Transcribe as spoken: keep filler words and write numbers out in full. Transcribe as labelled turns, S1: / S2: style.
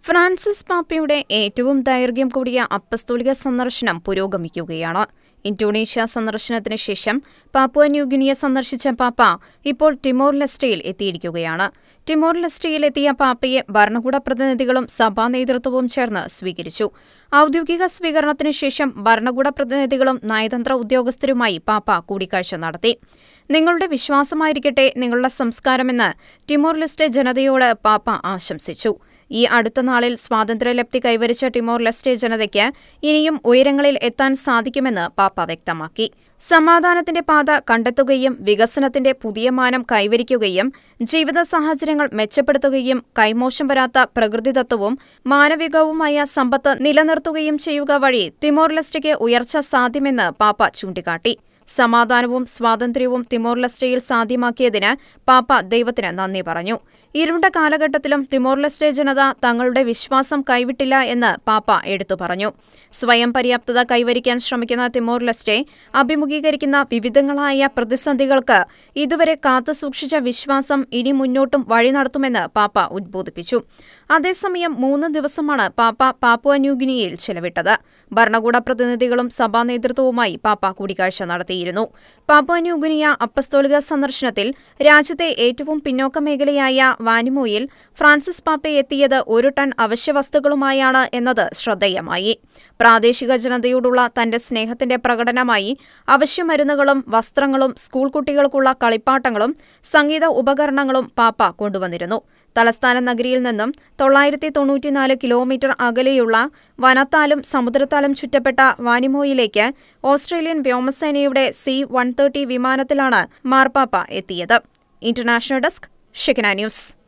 S1: Francis പാപ്പയുടെ ഏറ്റവും ദൈർഘ്യം കൂടിയ അപ്പസ്തോലിക സന്ദർശനം പുരോഗമിക്കുകയാണ്. ഇന്തോനേഷ്യ സന്ദർശനത്തിന് ശേഷം പാപ്പുവ ന്യൂഗിനിയ സന്ദർശിച്ച പാപ്പ ഇപ്പോൾ ടിമോർ ലെസ്റ്റയിൽ എത്തിയിരിക്കുകയാണ്. ടിമോർ ലെസ്റ്റയിൽ എത്തിയ പാപ്പയെ ഭരണകൂട പ്രതിനിധികളും സഭാ നേതൃത്വവും ചേർന്ന് സ്വീകരിച്ചു. ഔദ്യോഗിക സ്വീകരണത്തിന് ശേഷം ഭരണകൂട പ്രതിനിധികളും നയതന്ത്ര ഉദ്യോഗസ്ഥരുമായി പാപ്പ കൂടിക്കാഴ്ച നടത്തി. നിങ്ങളുടെ വിശ്വാസമായിരിക്കട്ടെ നിങ്ങളുടെ സംസ്കാരമെന്ന് ടിമോർ ലെസ്റ്റെ ജനതയോട് പാപ്പ ആശംസിച്ചു. ഈ അടുത്ത നാളിൽ സ്വാതന്ത്ര്യലബ്ധി കൈവരിച്ച ടിമോർ ലെസ്റ്റെ ജനതയ്ക്ക് ഇനിയും ഉയരങ്ങളിൽ എത്താൻ സാധിക്കുമെന്ന് പാപ്പ വ്യക്തമാക്കി. സമാധാനത്തിന്റെ പാത കണ്ടെത്തുകയും വികസനത്തിന്റെ പുതിയ മാനം കൈവരിക്കുകയും ജീവിത സാഹചര്യങ്ങൾ മെച്ചപ്പെടുത്തുകയും കൈമോശം വരാത്ത പ്രകൃതിദത്തവും മാനവികവുമായ സമ്പത്ത് നിലനിർത്തുകയും ചെയ്യുക വഴി തിമോർ ലെസ്റ്റയ്ക്ക് ഉയർച്ച സാധ്യമെന്ന് പാപ്പ ചൂണ്ടിക്കാട്ടി. സമാധാനവും സ്വാതന്ത്ര്യവും തിമോർ ലെസ്റ്റയിൽ സാധ്യമാക്കിയതിന് പാപ്പ ദൈവത്തിന് നന്ദി പറഞ്ഞു. ഇരുണ്ട കാലഘട്ടത്തിലും തിമോർ ലെസ്റ്റെ ജനത തങ്ങളുടെ വിശ്വാസം കൈവിട്ടില്ല എന്ന് പാപ്പ എടുത്തു പറഞ്ഞു. സ്വയം പര്യാപ്തത കൈവരിക്കാൻ ശ്രമിക്കുന്ന തിമോർ ലെസ്റ്റെ അഭിമുഖീകരിക്കുന്ന വിവിധങ്ങളായ പ്രതിസന്ധികൾക്ക് ഇതുവരെ കാത്തുസൂക്ഷിച്ച വിശ്വാസം ഇനി മുന്നോട്ടും വഴി നടത്തുമെന്ന് പാപ്പ ഉദ്ബോധിപ്പിച്ചു. അതേസമയം മൂന്ന് ദിവസമാണ് പാപ്പ പാപ്പുവ ന്യൂഗിനിയയിൽ ചെലവിട്ടത്. ഭരണകൂട പ്രതിനിധികളും സഭാ നേതൃത്വവുമായി പാപ്പ കൂടിക്കാഴ്ച നടത്തിയിരുന്നു. പാപ്പുവ ന്യൂഗിനിയ അപ്പസ്തോലിക സന്ദർശനത്തിൽ രാജ്യത്തെ ഏറ്റവും പിന്നോക്ക മേഖലയായ വാനിമോയിൽ ഫ്രാൻസിസ് പാപ്പ എത്തിയത് ഒരു ടൺ അവശ്യവസ്തുക്കളുമായാണ് എന്നത് ശ്രദ്ധേയമായി. പ്രാദേശിക ജനതയോടുള്ള തന്റെ സ്നേഹത്തിന്റെ പ്രകടനമായി അവശ്യമരുന്നുകളും വസ്ത്രങ്ങളും സ്കൂൾ കുട്ടികൾക്കുള്ള കളിപ്പാട്ടങ്ങളും സംഗീത ഉപകരണങ്ങളും പാപ്പ കൊണ്ടുവന്നിരുന്നു. തലസ്ഥാന നഗരിയിൽ നിന്നും തൊള്ളായിരത്തി തൊണ്ണൂറ്റിനാല് കിലോമീറ്റർ അകലെയുള്ള വനത്താലും സമുദ്രത്താലും ചുറ്റപ്പെട്ട വാനിമോയിലേക്ക് ഓസ്ട്രേലിയൻ വ്യോമസേനയുടെ സി വൺ തേർട്ടി വിമാനത്തിലാണ് മാർപ്പാപ്പ എത്തിയത്. International desk Shekinah news.